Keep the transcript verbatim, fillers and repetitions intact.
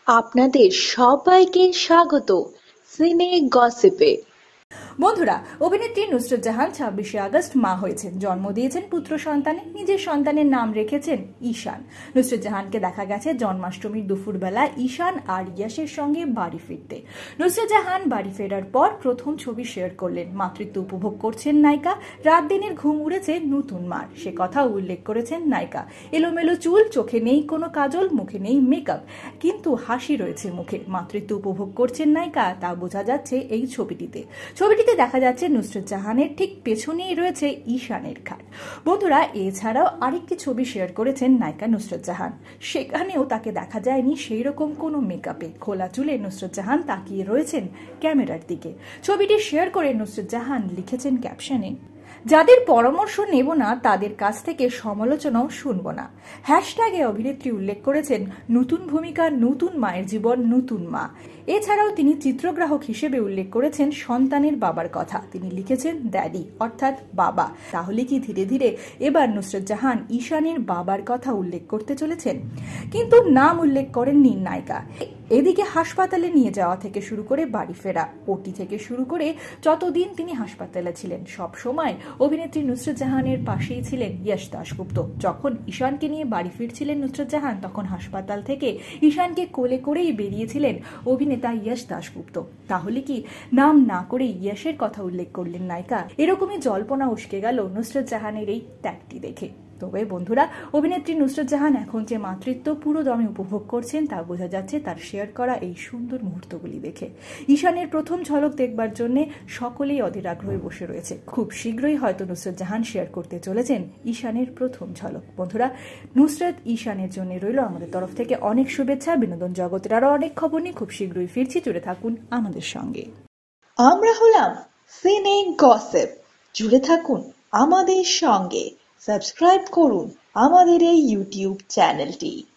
আপনাদের সবাইকে স্বাগত সিনে গসিপে। বন্ধুরা, অভিনেত্রী নুসরত জাহান ছাব্বিশে আগস্ট মা হয়েছেন। জন্ম দিয়েছেন পুত্র সন্তানে। নিজের সন্তানের নাম রেখেছেন ঈশান। নুসরত জাহানকে দেখা গেছে জন্মাষ্টমীর দুপুরবেলা ঈশান আর ইয়াসের সঙ্গে বাড়ি ফিরতে। নুসরত জাহান বাড়ি ফেরার পর প্রথম ছবি শেয়ার করলেন। মাতৃত্ব উপভোগ করছেন নায়িকা। রাত দিনের ঘুম উড়েছে নতুন মার, সে কথা উল্লেখ করেছেন নায়িকা। এলোমেলো চুল, চোখে নেই কোনো কাজল, মুখে নেই মেকআপ, কিন্তু হাসি রয়েছে মুখে। মাতৃত্ব উপভোগ করছেন নায়িকা, তা বোঝা যাচ্ছে এই ছবিটিতে। ছবিটিতে দেখা যাচ্ছে নুসরত জাহানের ঠিক পেছনেই রয়েছে ঈশানের খাট। বন্ধুরা, এছাড়াও আরেকটি ছবি শেয়ার করেছেন নায়িকা নুসরত জাহান। সেখানেও তাকে দেখা যায়নি সেই রকম কোনো মেকআপে। খোলা চুলে নুসরত জাহান তাকিয়ে রয়েছেন ক্যামেরার দিকে। ছবিটি শেয়ার করে নুসরত জাহান লিখেছেন ক্যাপশনে, যাদের পরামর্শ নেব না তাদের কাছ থেকে সমালোচনাও শুনব না। হ্যাশট্যাগে অভিনেত্রী উল্লেখ করেছেন নতুন ভূমিকা, নতুন মায়ের জীবন, নতুন মা। এছাড়াও তিনি চিত্রগ্রাহক হিসেবে উল্লেখ করেছেন সন্তানের বাবার কথা। তিনি লিখেছেন ড্যাডি, অর্থাৎ বাবা। তাহলে কি ধীরে ধীরে এবার নুসরত জাহান ঈশানের বাবার কথা উল্লেখ করতে চলেছেন? কিন্তু নাম উল্লেখ করেননি নায়িকা। এদিকে হাসপাতালে নিয়ে যাওয়া থেকে শুরু করে বাড়ি ফেরা, ওটি থেকে শুরু করে যতদিন তিনি হাসপাতালে ছিলেন সব সময় অভিনেত্রী নুসরত জাহানের পাশেই ছিলেন ইয়াশ দাশগুপ্ত। যখন ঈশানকে নিয়ে বাড়ি ফিরছিলেন নুসরত জাহান, তখন হাসপাতাল থেকে ঈশানকে কোলে করেই বেরিয়েছিলেন অভিনেতা ইয়াশ দাশগুপ্ত। তাহলে কি নাম না করে ইয়াশের কথা উল্লেখ করলেন নায়িকা? এরকমই জল্পনা উস্কে গেল নুসরত জাহানের এই ত্যাগটি দেখে। তবে বন্ধুরা, অভিনেত্রী নুসরত জাহান এখন যে মাতৃত্ব পুরো দমে উপভোগ করছেন তা বোঝা যাচ্ছে তার শেয়ার করা এই সুন্দর মুহূর্তগুলি দেখে। ঈশানের প্রথম ঝলক দেখবার জন্য সকলেই অধীর আগ্রহে বসে রয়েছে। খুব শীঘ্রই হয়তো নুসরত জাহান শেয়ার করতে চলেছেন ঈশানের প্রথম ঝলক। বন্ধুরা, নুসরত ঈশানের জন্য রইল আমাদের তরফ থেকে অনেক শুভেচ্ছা। বিনোদন জগতের আরো অনেক খবর নিয়ে খুব শীঘ্রই ফিরছি, জুড়ে থাকুন আমাদের সঙ্গে। আমরা হলাম সিনে গসিপ, জুড়ে থাকুন আমাদের সঙ্গে। সাবস্ক্রাইব করুন আমাদের এই ইউটিউব চ্যানেলটি।